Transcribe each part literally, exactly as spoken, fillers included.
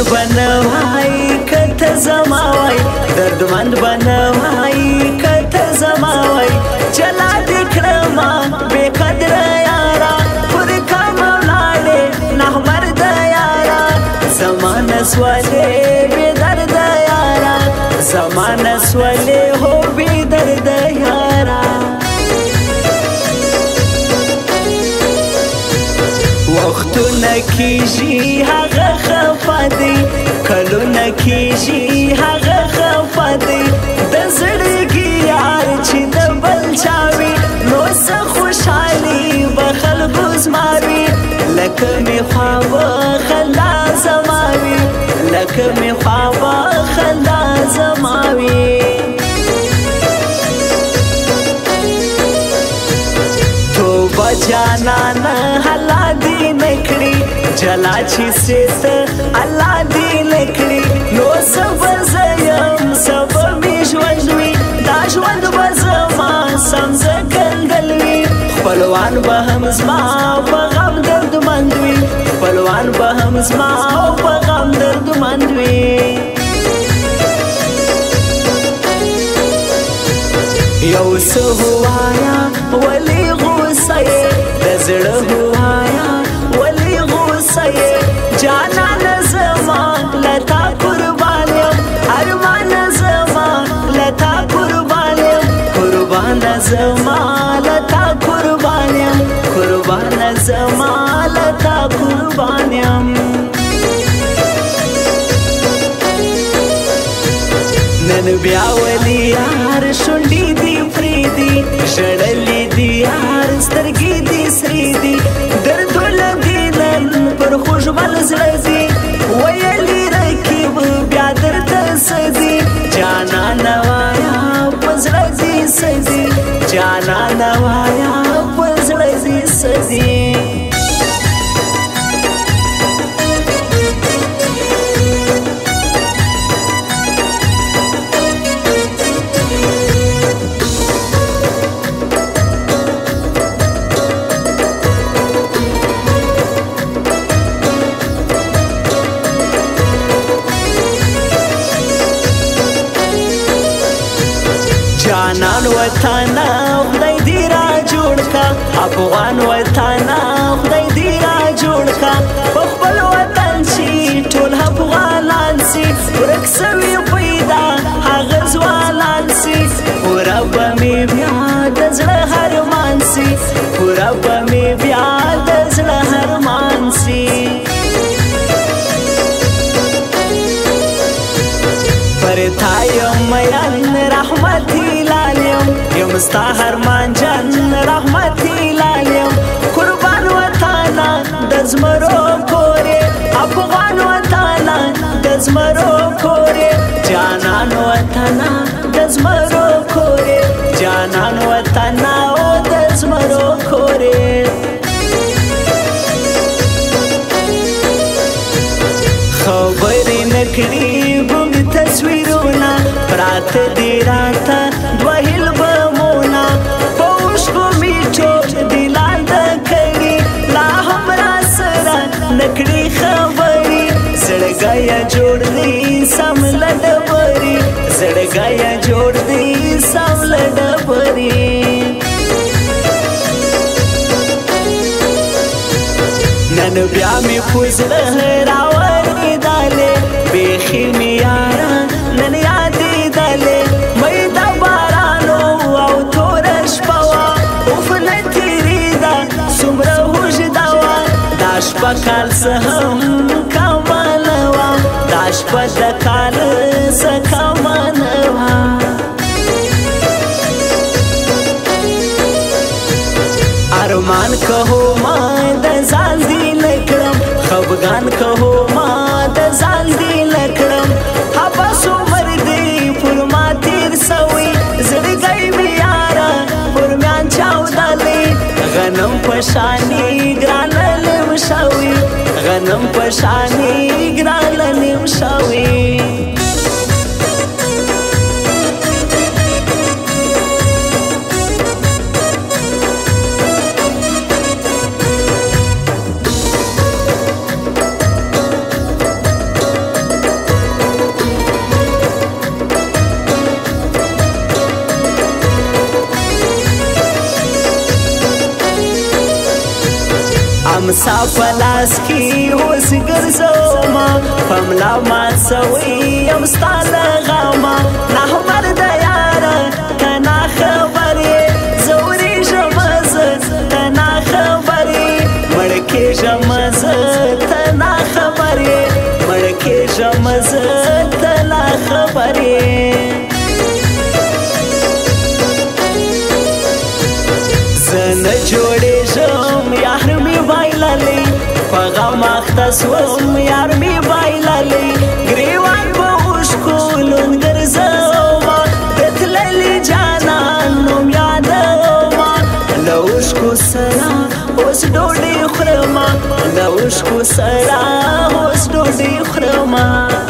بنوای کته زماوای دردمند بنوای کته زماوای چلا دکرما بے قدر یارا پر کام لاله نحمرد یارا زمان سواله بے درد یارا زمان سواله هو بے درد یارا وختونه کیږي هغه خفه دی کلونه کیږي هغه خفه دی د زړګي یار چې د بل چا وي نو څه خوشحالي به خلکو زما وي لکه مې خوا به خندا زما وي لکه مې خوا به خندا زما وي توبه جانانه حلا دی نکړي جلا چې سیت الله دی نکړي نو صبر زیم صبر می ژوند وي دا ژوند به زما سم زګندل وي خپلوان به هم زما په غم دردمند وي خپلوان به هم زما په غم دردمند وي یو څه هوایا ولی غوسه یې د زړه هوایا ولی غوسه یې جانان زما لتا قربان یم ارمان زما لتا قربان یم قربان زما لتا قربان یم قربان زما لتا قربان یم نن بیا ولی یار شونډې دی فریدي ژړلې دي یار سترګې دي سرې دي دردونه دي نن پر خوږمن زړه دي ویلي رقیب بیا درته څه دي جانانه وایا په زړه دي څه دي جانانه وایا په زړه دي څه دي جانان وطن خدای دی را جوړ کا افغان وطن خدای دی را جوړ کا په خپل وطن شي ټول افغانان سي ورک سوي پیدا هغه ځوانان سي پورا به مې بیا د زړه هرمان سي پورا به مې بیا د زړه هرمان سي پر تایم میان رحمتی لالیم یم ستا هرمان جان رحمتی لالیم قربان وطانا د زمرو کورې افغان وطانا د زمرو کورې جانان وطانا د زمرو کورې جانان وطانا او د زمرو کورې خبرې نکړي ګونګ تصویرونه پراته دي راته دوه هیل بمونه په اوښکو مې ټول دي لاندې کړي لا هم راسره نکړي خبرې زړګی یې جوړ دی سم له ډبرې زړګی یې جوړ دی سم له ډبرې نن بیا مې په زړه راورېدلې بیخي مې یاره نن یادېدلې مې د بارانو او توره شپه وه اوف نه تېرېده څومره اوږده وه دا شپه کال څه هم کمه نه وه دا شپه د کال څه کمه نه وه ارمان کهو ما د ځان دی لکړم خفګان کهو ما د ځان دی لکړم حبس عمر دی پر ما تیر سوی زړګی مې یاره پر میان چاودلې غنم په شانې ګرانه نیم شوي غنم په شانې ګرانه نیم شوي امسا پلاس کی اوس ګرځوما پملا مات سوي ام ستال غما نه مرد یار کنا خبرې زوري جمز تنا خبرې مړکې جمز تنا خبرې مړکې جمز تنا خبرې زنه جوړې شم یار می بایللې پغم اختصوم یار می بایللې ګریوان په اوښکو ګرځوما دتللې جانان نوم یادوما له اوښکو سره اوس ډوډۍ خورما له اوښکو سره اوس ډوډۍ خورما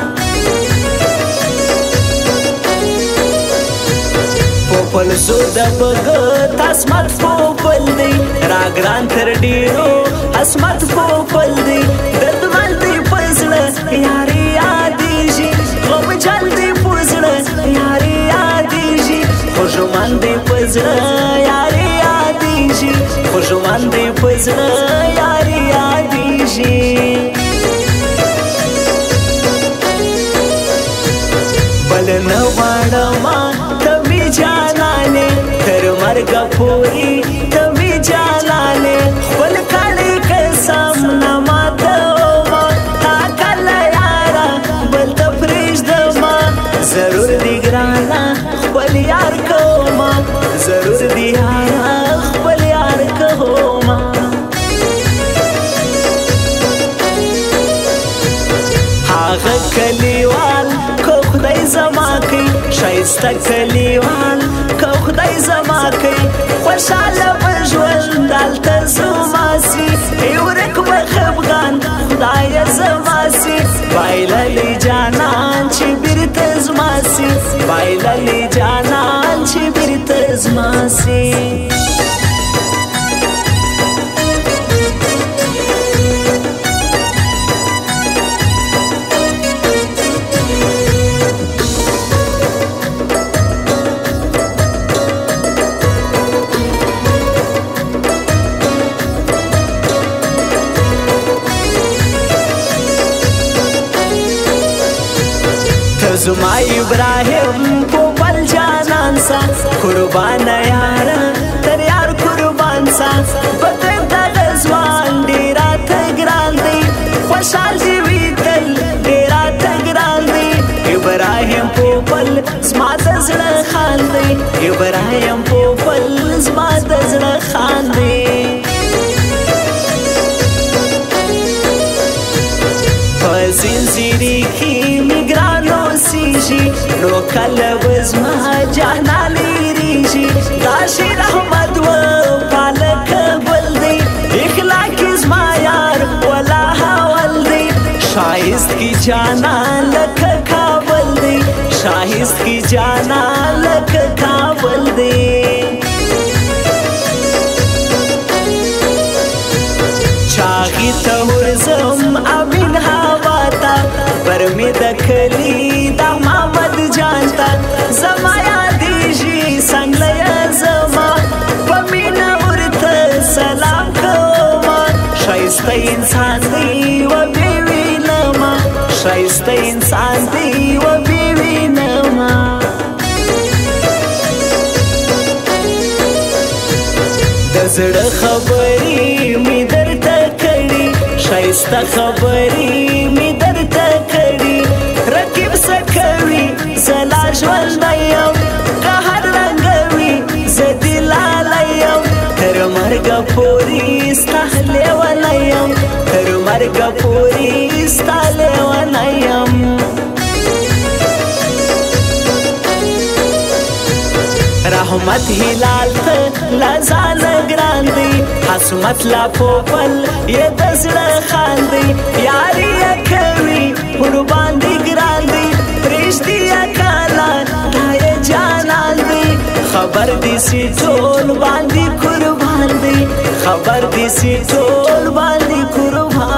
پوپل زو د بغت اسمت پوپل دی راګران تر ډیرو اسمت پوپل دی درد باندې پزړه یاري یادېږي غم جلدی پزړه یاري یادېږي خوږمان دی پزړه یاري یادېږي خوږمان دی پزړه یاري یادېږي بل نه غواړم جانانه تر مرګ پوری تمي جانانه خپل کړي قسم نه ماتوما تا کله یارا بل ته پرېږدما ضرور دی ګرانا خپل یار کوما ضرور دی یارا خپل یار کوما هغه کلیوال کو خدای زما کوي شایسته کلیوال که خدای زما کوي خوشحاله به ژوند دلته زما سي ورک به خفګان خدایه زما سي بایللې جانان چې بیرته زما سي بایللې جانان چې بیرته زما سي زما ابراهیم پوپل جانان سا قربان یار تر یار قربان سا بطر دا غزوان ډیرا تګران دی خوشحال دی وی تل ډیرا تګران دی ابراهیم پوپل زما د زړه خان دی ابراهیم پوپل زما د زړه خان دی زنځیرې کې میګرانو سیږي نو کله وزما جانان لريږي دا شیر احمد و پالک بل دی اخلاق زما یار ولا حول دی شایست کی جانان لک کابل دی شایست کی جانان لک کابل دی چاغی ته ورزم امین هواتا پر می د کلی دا محمد جانتا زما یادېږي څنګه زما په مینه ورته سلام کوما ښایسته انسان دی و بې وینما ښایسته انسان دی و بې وینما د زړه خبرې می درته ښایسته خبرې می درته کړي رقیب څه کوي زه لا ژوندی یم که هر رنګه وي زه دې لالی یم تر مرګه پورې ستا لیونی یم تر مرګه پورې ستا لیونی یم رحمت هلال ته لا ځان ګران دی حسمت لا پوپل یې د زړه خان دی یاري یې کوي قربان دی ګران دی پرېږدي یې کالان دا یې جانان دی خبر دي سي ټول باندې قربان دی خبر دي سي ټول باندې قربان